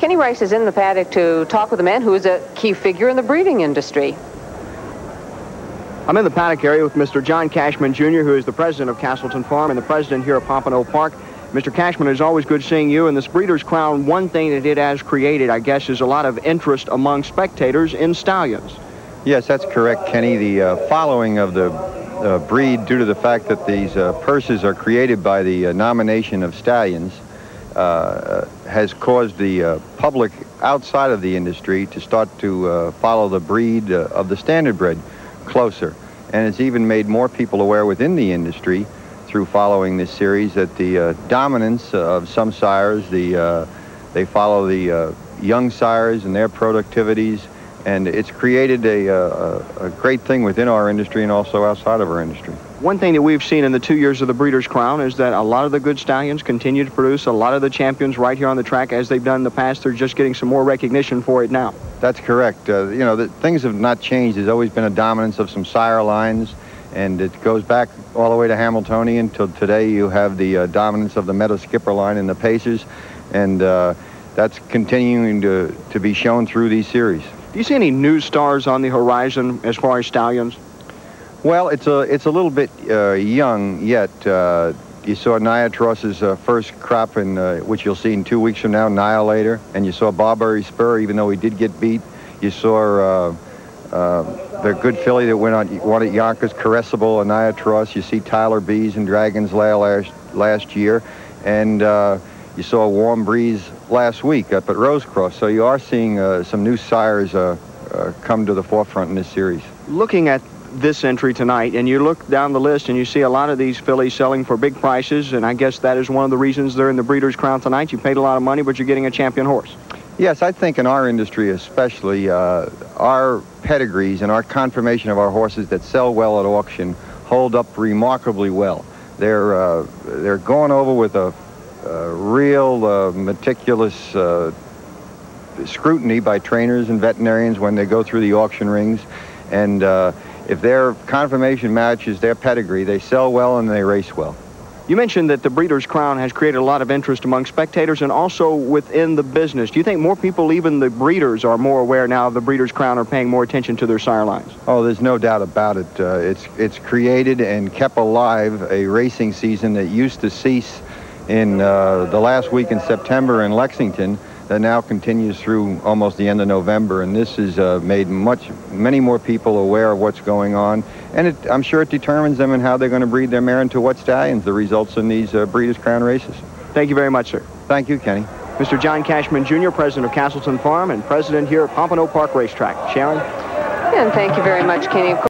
Kenny Rice is in the paddock to talk with a man who is a key figure in the breeding industry. I'm in the paddock area with Mr. John Cashman, Jr., who is the president of Castleton Farm and the president here at Pompano Park. Mr. Cashman, it's always good seeing you. And this Breeders' Crown, one thing that it has created, I guess, is a lot of interest among spectators in stallions. Yes, that's correct, Kenny. The following of the breed, due to the fact that these purses are created by the nomination of stallions, has caused the public outside of the industry to start to follow the breed of the standardbred closer. And it's even made more people aware within the industry through following this series that the dominance of some sires, they follow the young sires and their productivities, and it's created a great thing within our industry and also outside of our industry. One thing that we've seen in the 2 years of the Breeders' Crown is that a lot of the good stallions continue to produce a lot of the champions right here on the track as they've done in the past. They're just getting some more recognition for it now. That's correct. You know, things have not changed. There's always been a dominance of some sire lines, and it goes back all the way to Hamiltonian till today. You have the dominance of the Meadow Skipper line and the Pacers, and that's continuing to be shown through these series. Do you see any new stars on the horizon as far as stallions? Well, it's a little bit young yet. You saw Niatros's first crop, which you'll see in 2 weeks from now, Nihilator, and you saw Barberry Spur, even though he did get beat. You saw the good filly that won at Yonkers, Caressable, and Niatros. You see Tyler Bees and Dragon's Lair last year, and you saw a Warm Breeze last week up at Rosecross. So you are seeing some new sires come to the forefront in this series. Looking at this entry tonight, and you look down the list and you see a lot of these fillies selling for big prices, and I guess that is one of the reasons they're in the Breeders' Crown tonight. You paid a lot of money, but you're getting a champion horse. Yes, I think in our industry especially, our pedigrees and our confirmation of our horses that sell well at auction hold up remarkably well. They're going over with a real meticulous scrutiny by trainers and veterinarians when they go through the auction rings, and if their confirmation matches their pedigree, they sell well and they race well. You mentioned that the Breeders' Crown has created a lot of interest among spectators and also within the business. Do you think more people, even the breeders, are more aware now of the Breeders' Crown or paying more attention to their sire lines? Oh, there's no doubt about it. It's created and kept alive a racing season that used to cease in the last week in September in Lexington, that now continues through almost the end of November, and this has made many more people aware of what's going on, and I'm sure it determines them in how they're going to breed their mare into what stallions the results in these Breeders' Crown races. Thank you very much, sir. Thank you, Kenny. Mr. John Cashman, Jr., president of Castleton Farm and president here at Pompano Park Racetrack. Sharon? And thank you very much, Kenny.